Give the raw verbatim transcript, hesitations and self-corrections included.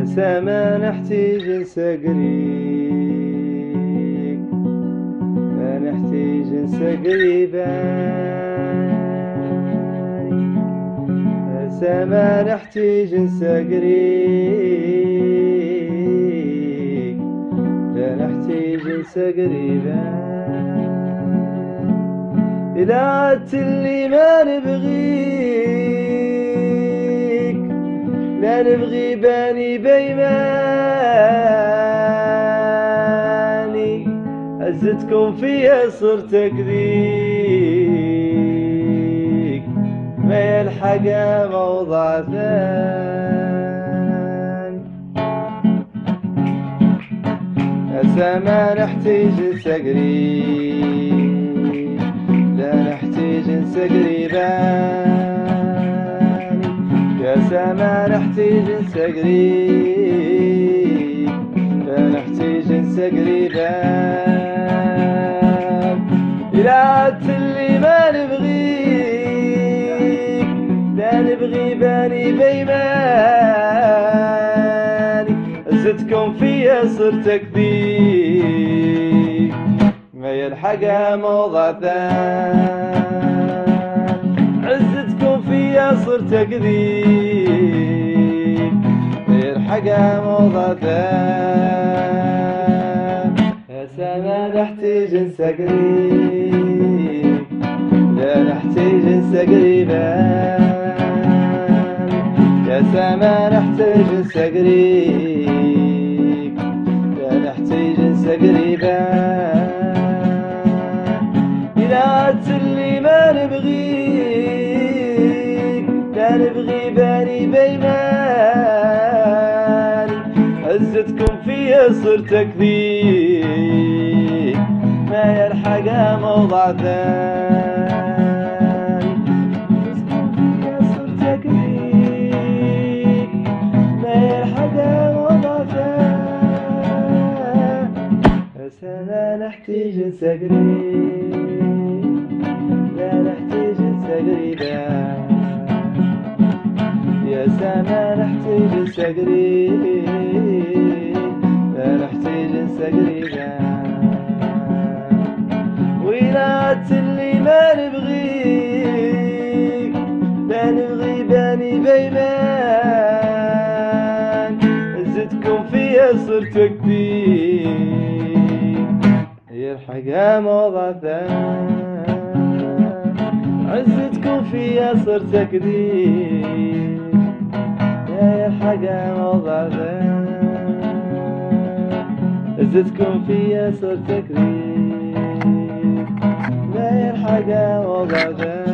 سما نحتاج نسقريك، ما نحتاج نسقريبك، سما نحتاج نسقريك، لا نحتاج نسقريبك. إلا عدت اللي ما نبغيك، لا نبغي باني بيماني، عزتكم فيا صرت أكذيك، ما يلحق موضع ثاني. سما نحتاج نسقريك، لا نحتاج نسقريباني، يا سما نحتاج نسقريك، لا نحتاج نسقريبان. إلا عدت اللي ما نبغيك، لا نبغي باني بيماني، عزتكم فيا صرت أكذيك، ما يلحقها موضع ثاني. عزتكم فيا صرت أكذيك، ما يلحقها موضع ثاني. يا سما نحتاج نسقريك، لا نحتاج نسقريبان، يا سما نحتاج نسقريك، لا نحتاج نسقريبان. إلا عدت اللي ما نبغيك، لا نبغي باني بيماني، عزتكم فيا صرت أكذيك، ما يلحقها موضع ثاني. عزتكم فيا صرت أكذيك، ما يلحقها موضع ثاني. سما نحتاج نسقريك، لا نحتاج نسقريبان، يا سما نحتاج نسقريك، لا نحتاج نسقريبان. وإلا عدت اللي ما نبغيك، لا نبغي باني بيمان، عزتكم فيا صرت أكذيك، يلحقها موضع ثاني. عزتكم فيا صرت أكذيك، لا يلحقها موضع ثاني. عزتكم فيا صرت أكذيك، لا يلحقها موضع ثاني.